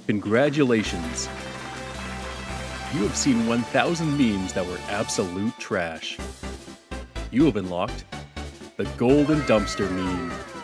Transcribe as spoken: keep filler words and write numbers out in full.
Congratulations! You have seen one thousand memes that were absolute trash. You have unlocked the Golden Dumpster Meme.